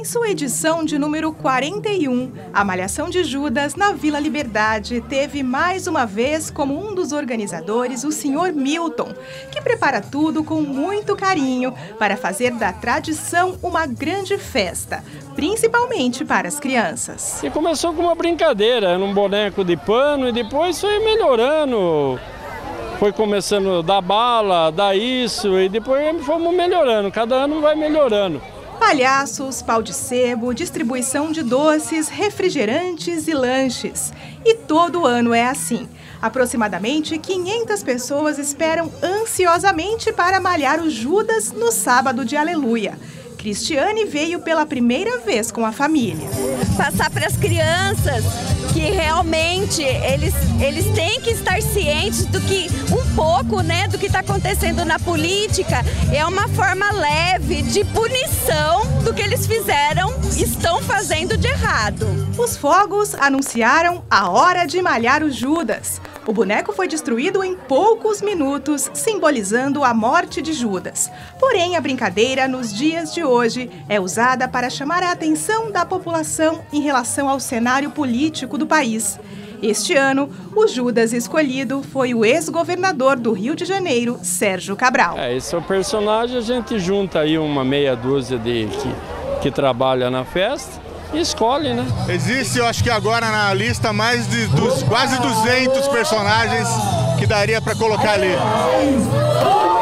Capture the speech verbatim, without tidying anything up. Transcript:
Em sua edição de número quarenta e um, a Malhação de Judas na Vila Liberdade teve mais uma vez como um dos organizadores o senhor Milton, que prepara tudo com muito carinho para fazer da tradição uma grande festa, principalmente para as crianças. E começou com uma brincadeira, num boneco de pano e depois foi melhorando. Foi começando a dar bala, dar isso e depois fomos melhorando, cada ano vai melhorando. Palhaços, pau de sebo, distribuição de doces, refrigerantes e lanches. E todo ano é assim. Aproximadamente quinhentas pessoas esperam ansiosamente para malhar o Judas no sábado de Aleluia. Cristiane veio pela primeira vez com a família. Passar para as crianças que realmente eles, eles têm que estar cientes do que, um pouco, né, do que está acontecendo na política. É uma forma leve de punição do que eles fizeram, estão fazendo de errado. Os fogos anunciaram a hora de malhar o Judas. O boneco foi destruído em poucos minutos, simbolizando a morte de Judas. Porém, a brincadeira, nos dias de hoje, é usada para chamar a atenção da população em relação ao cenário político do país. Este ano, o Judas escolhido foi o ex-governador do Rio de Janeiro, Sérgio Cabral. É, esse é o personagem, a gente junta aí uma meia dúzia de que, que trabalha na festa. E escolhe, né? Existe, eu acho que agora na lista, mais de dos, quase duzentos personagens que daria para colocar ali.